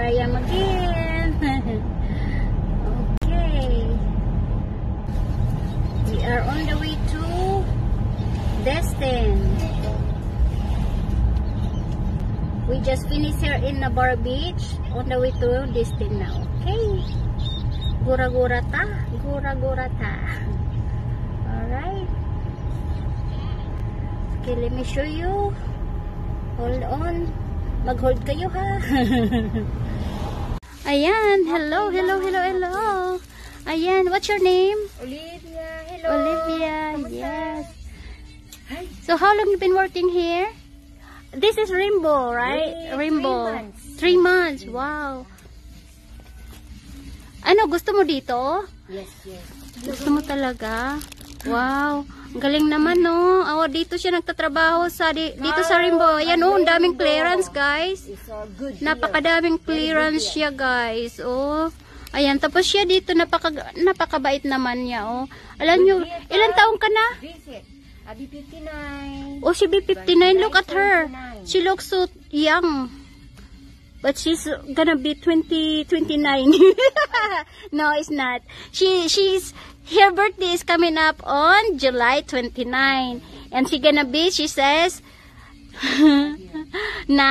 I am again. Okay. We are on the way to Destin. We just finished here in Navarre Beach. On the way to Destin now. Okay. Gura-gura ta. Gura-gura ta. Alright. Okay, let me show you. Hold on. Mag-hold kayo ha. Ayan. Hello, hello, hello, hello. Ayan. What's your name? Olivia. Hello. Olivia. Kamusta? Yes. Hi. So how long you been working here? This is Rainbow, right? Rainbow. 3 months. Wow. Ano, gusto mo dito? Yes, yes. Gusto mo talaga? Wow. Ang galing naman, no? Oh, dito siya nagtatrabaho sa dito sa Rainbow. Ayan, oh, ang daming clearance, guys. It's a good deal. Napakadaming clearance siya, guys. Oh. Ayan, tapos siya dito napakabait naman niya, oh. Alam niyo, ilang taong ka na? Visit. B59. Oh, si B59. Look at her. She looks so young. But she's gonna be 29. No, it's not. Her birthday is coming up on July 29. And she says, 9.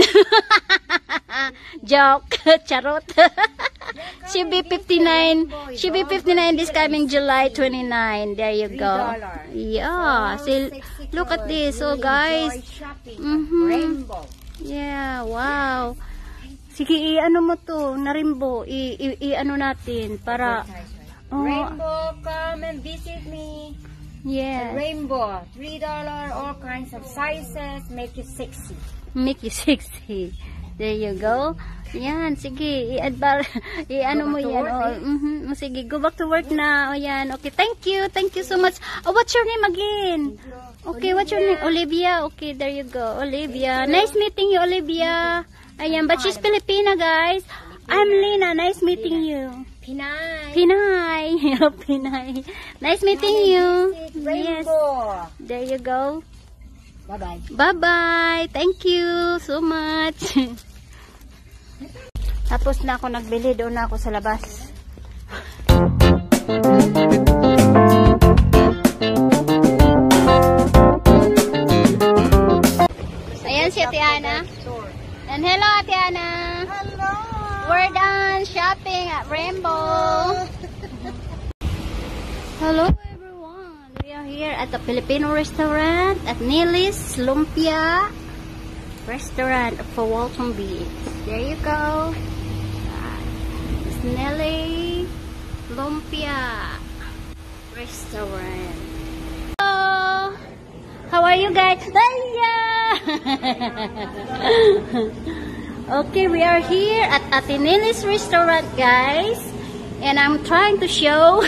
Joke. Charot. She be 59. She be 59 this coming July 29. There you go. Yeah. See, look at this. So, guys. Rainbow. Yeah. Wow. Sige, i-ano mo to, na Rainbow. I-ano natin para... Oh, Rainbow, come and visit me. yeah. Rainbow, $3, all kinds of sizes, make it sexy. Make you sexy. There you go. Yan, sige. I-ano mo yan. Oh, sige, go back to work na. O yan. Okay, thank you. Thank you so much. Oh, what's your name again? Okay, what's your name? Olivia. Okay, there you go. Olivia. Nice meeting you, Olivia. Ayan, but she's Filipina, guys. I'm Lina. Nice meeting you. Pinay. Pinay. Pinay. Nice meeting you. Yes. Rainbow. There you go. Bye-bye. Bye-bye. Thank you so much. Tapos na ako nagbili. Doon na ako sa labas. Ayan si Ate Ana. And hello, Ate Ana. Hello. We're done shopping at Rainbow. Hello, everyone. We are here at the Filipino restaurant at Nilly's Lumpia Restaurant for Walton Beach. There you go. It's Nilly Lumpia Restaurant. Hello. How are you guys? Hiya! Okay, we are here at Ate Nilly's restaurant, guys. And I'm trying to show.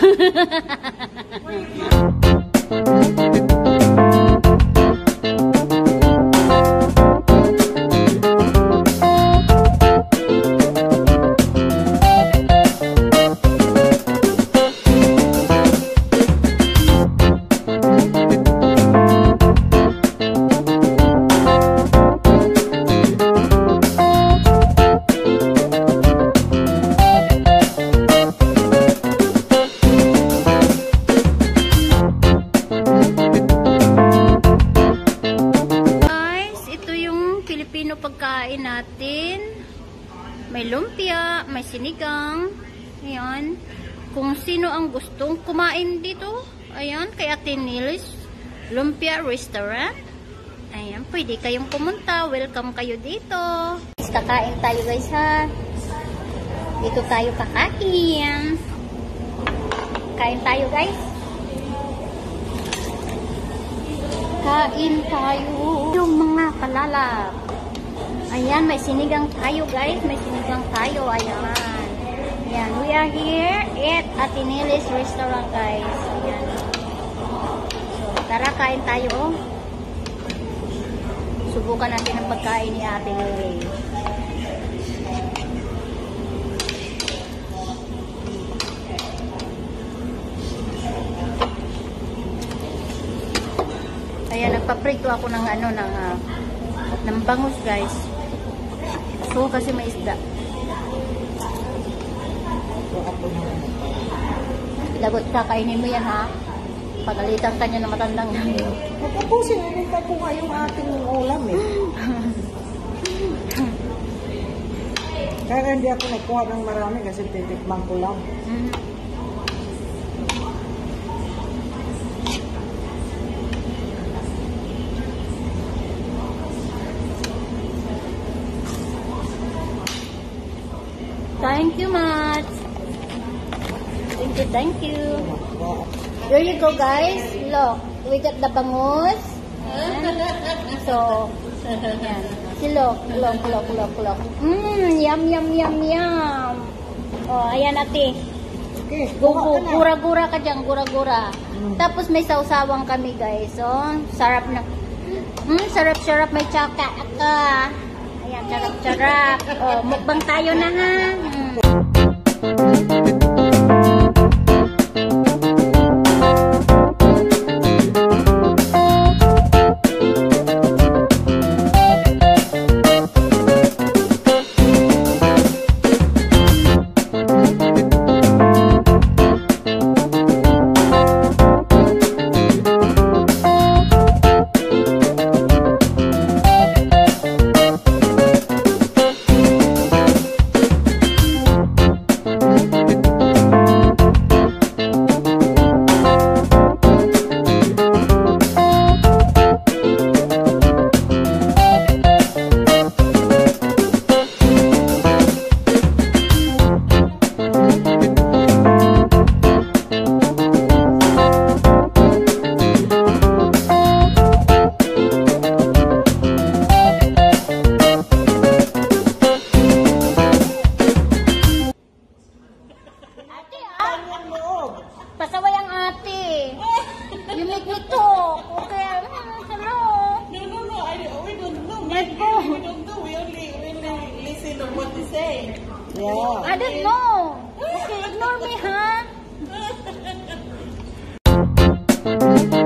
Pagkain natin, may lumpia, may sinigang. Ayan, kung sino ang gustong kumain dito, ayan, kay Ate Nilly's Lumpia Restaurant, ayan, pwede kayong pumunta. Welcome kayo dito. Kakain tayo, guys, ha. Dito tayo kakain. Kain tayo, guys. Kain tayo. Yung mga palalap. Ayan, may sinigang tayo, guys. May sinigang tayo. Ayan. Ayan, we are here at Ate Nilly's restaurant, guys. Ayan. So, tara, kain tayo. Subukan natin ang pagkain ni Ate Nilly. Ayan, nagpaprito ako ng ng bangus, guys. So, kasi may isda. So, ako na lang. Lagot kakainin mo yan ha. Pagalitan ka niya na matandang yan. Pagkapusin, nilita ko nga yung ating ulam eh. Kaya hindi ako nagkuha ng marami kasi titikman ko lang. Thank you much. Thank you. There you go guys. Look, we got the bangus. So, yan. Si look. Yum. Oh, ayan ate. Okay, kuha ka na. Gura-gura ka dyan, gura-gura. Tapos may sausawang kami guys. Oh, sarap na. Sarap-sarap may tsaka. Ayan, sarap-sarap. Oh, mukbang tayo na ha. Pasaway ang ate. You make me talk. Okay. Hello. No. We don't know. Let's go. We don't know. We only listen to what they say. Yeah. I don't know. Okay, ignore me, huh?